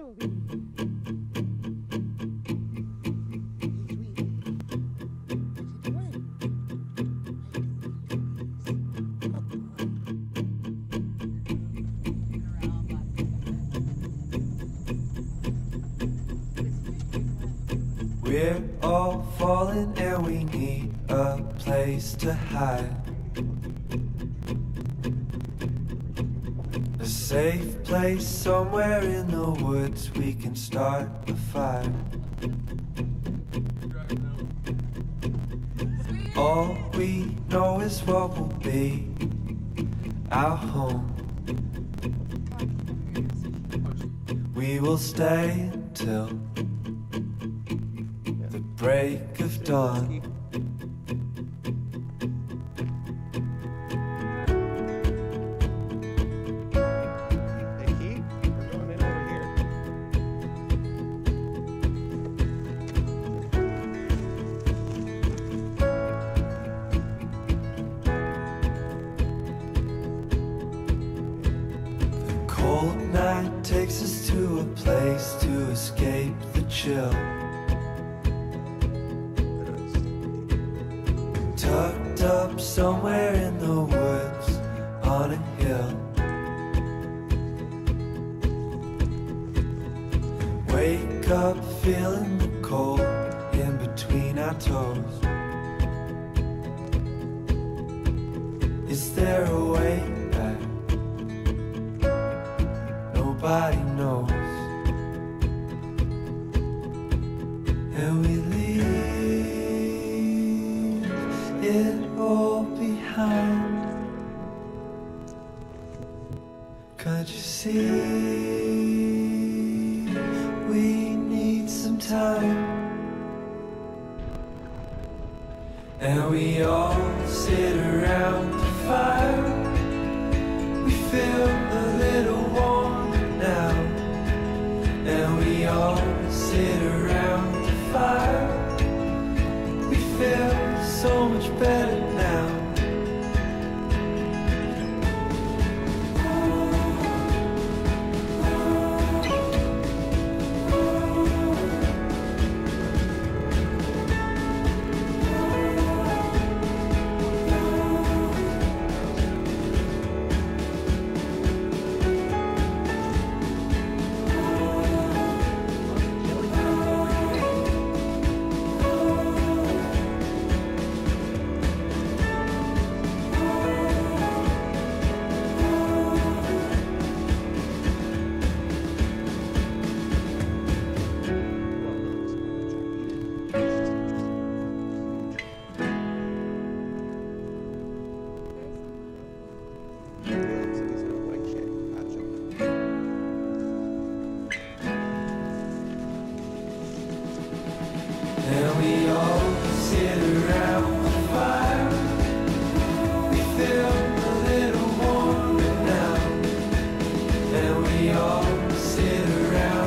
We're all falling and we need a place to hide. A safe place somewhere in the woods we can start a fire. All we know is what will be our home. We will stay until the break of dawn. Cold night takes us to a place to escape the chill. Tucked up somewhere in the woods on a hill. Wake up feeling the cold in between our toes. Is there a way back? Nobody knows. And we leave it all behind. Can't you see? We need some time. And we all sit around the fire. We feel a little warmer now. And we all sit around the fire. We feel so much better now. And we all sit around the fire. We feel a little warmer now. And we all sit around